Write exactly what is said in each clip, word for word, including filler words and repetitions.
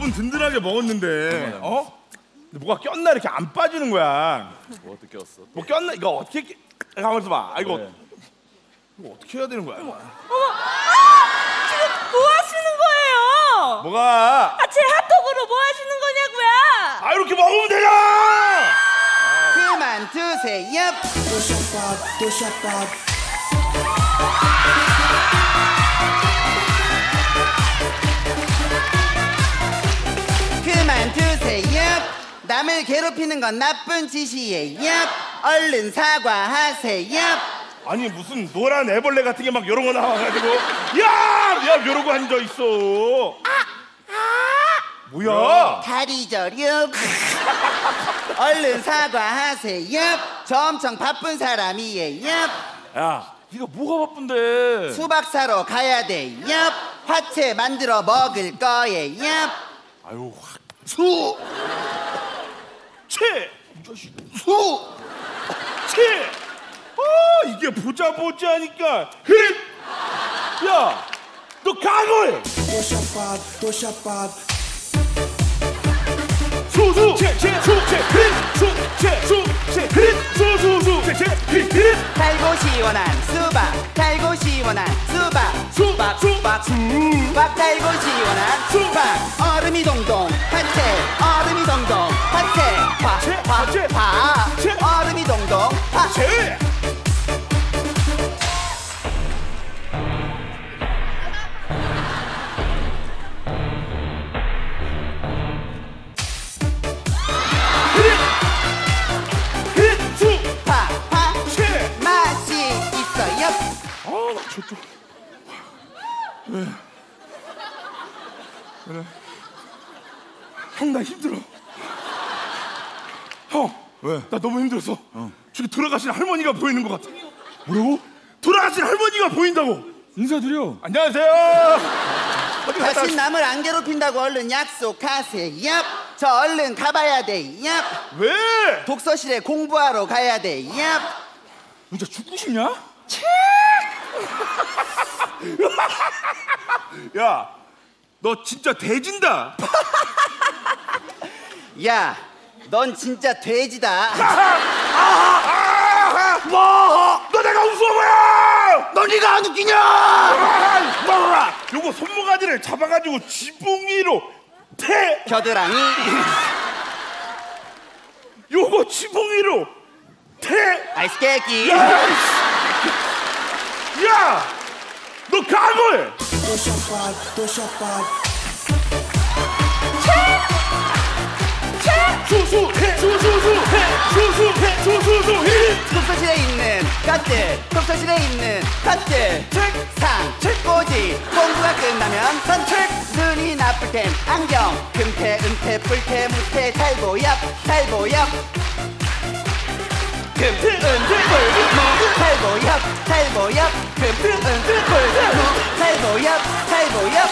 밥은 든든하게 먹었는데 어? 근데 뭐가 꼈나 이렇게 안 빠지는 거야. 뭐 어떻게 꼈어? 뭐 꼈나? 이거 어떻게 끼... 가만 있어봐. 아, 이거 네. 이거 어떻게 해야 되는 거야? 어머, 아! 지금 뭐 하시는 거예요? 뭐가? 아, 제 핫도그로 뭐 하시는 거냐고요? 아, 이렇게 먹으면 되잖아. 그만 두세요. 그만 두세요. 남을 괴롭히는 건 나쁜 짓이에요. 얼른 사과하세요. 아니 무슨 노란 애벌레 같은 게 막 이런 거 나와가지고 야! 야! 이러고 앉아있어. 아! 아! 뭐야? 다리 저렴. 얼른 사과하세요. 저 엄청 바쁜 사람이에요. 야, 네가 뭐가 바쁜데? 수박 사러 가야 돼요. 화채 만들어 먹을 거예요. 아유, 확 수! 채! 이 자식 수! 채! 아, 이게 보자 보자 하니까 흐릿! 야! 너 각오해! 수수! 채! 채! 수! 채! 흐릿! 수! 채! 수! 채! 흐릿! 수! 수! 수! 채! 채! 흐릿! 흐릿! 달고 시원한 수박, 달고 시원한 수박, 수박! 수박! 수박 달고 시원한 수박. 얼음이 동동, 화채, 얼음이 동동, 화채, 화, 채! 화, 채! 화, 채! 얼음이 동동, 화. 채! 파, 파, 맛이 있어요. 아, 나 저쪽. 왜? 그래. 형, 나 힘들어. 형. 왜? 나 너무 힘들었어. 어. 저기 돌아가신 할머니가 보이는 것 같아. 뭐라고? 돌아가신 할머니가 보인다고. 인사드려. 안녕하세요. 어디 갔다 다신 남을 안 괴롭힌다고 얼른 약속하세요. 저 얼른 가봐야 돼요. 왜? 독서실에 공부하러 가야 돼요. 진짜 죽고 싶냐? 야, 너 진짜 대진다. 야, 넌 진짜 돼지다. 뭐? 너 내가 우스워 보여? 너 네가 안 웃기냐? 봐봐, 요거 손모가지를 잡아가지고 지붕 위로 패. 겨드랑이. 요거 지붕 위로 패. 아이스 깨끼. 야, 야, 너 각오해. 수수 해, 수수수 해, 수수 해, 수수수 해. 독서실에 있는 것들, 독서실에 있는 것들. 책상, 책꽂이, 공부가 끝나면 산책. 눈이 나쁠 땐 안경, 금태, 은태, 뿔태, 무태, 탈보엽, 탈보엽. 금태, 은태, 뿔무, 탈보엽, 탈보엽. 금태, 은태, 뿔무, 탈보엽, 탈보엽.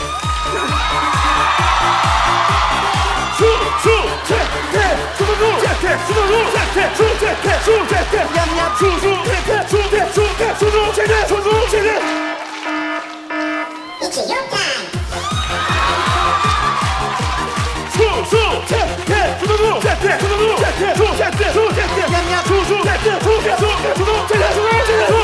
수, 수, 채, 태, 수수, 채, 태, 수수, 채, 태, 수, 채, 태, 수, 채, 태, 냠냠. 수수, 채, 태, 수, 태, 수, 태, 수수, 채, 태, 수수, 채, 태. It's your time. 수, 수, 채, 태, 수수, 채, 태, 수수, 채, 태, 수, 채, 태, 수, 채, 태, 냠냠. 수수, 채, 태, 수, 태, 수, 태, 수수, 채, 태, 수수, 채, 태, 수.